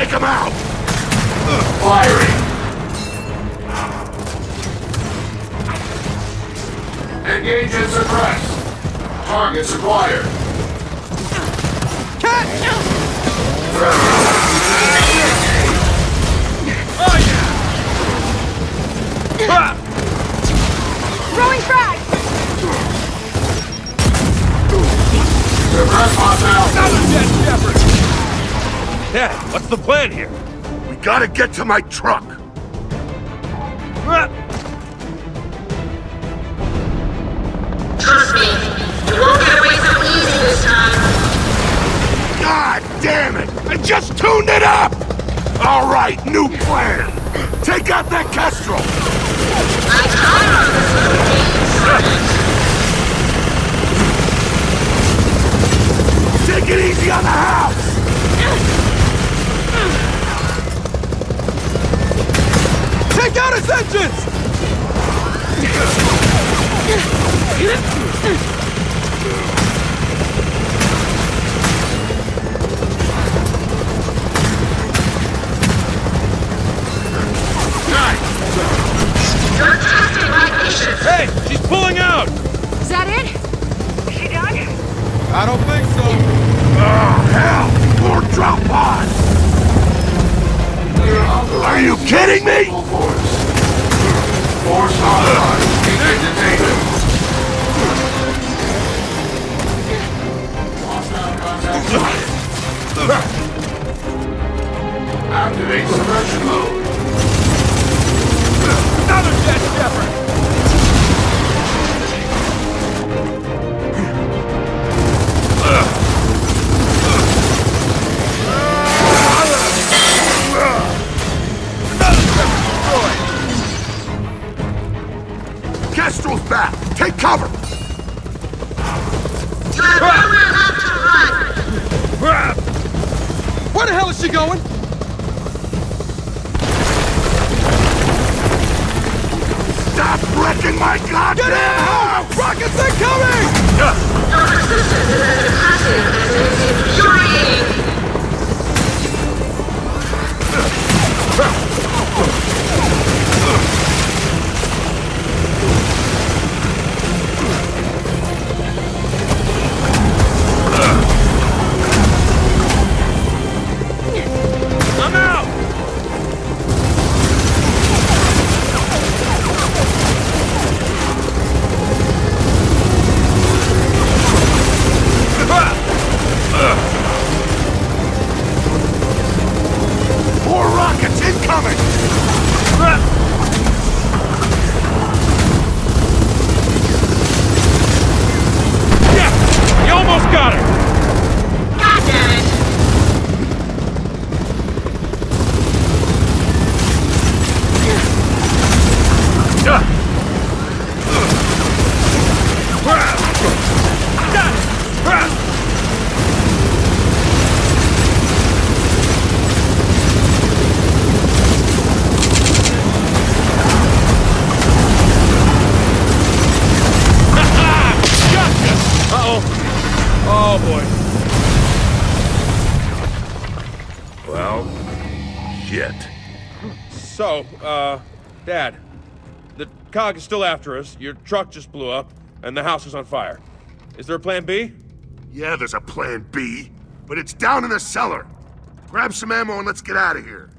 Take him out! Firing! Engage and suppress. Targets acquired. Oh yeah! Throwing frag! Suppress hostile. Another dead shepherd! Dad, what's the plan here? We gotta get to my truck! Trust me, you won't get away so easy this time. God damn it! I just tuned it up! Alright, new plan! Take out that Kestrel! I count on this little game, Sergeant. Take it easy on the house! Take out his engines! You're testing my patience. Hey, she's pulling out! Is that it? Is she done? I don't think so. Oh, hell! More drop pods! Are you kidding me? Force online. Detained. Activate suppression mode. Another dead shepherd! Kestrel's back! Take cover! You have nowhere left to run. Where the hell is she going? Stop wrecking my goddamn house! Rockets incoming! Your resistance is as passive as it is infuriating. I'm out! More rockets incoming! Yeah! You almost got her! God damn it. Uh-oh. Oh, boy. Well, shit. So, Dad, the COG is still after us, your truck just blew up, and the house is on fire. Is there a plan B? Yeah, there's a plan B, but it's down in the cellar. Grab some ammo and let's get out of here.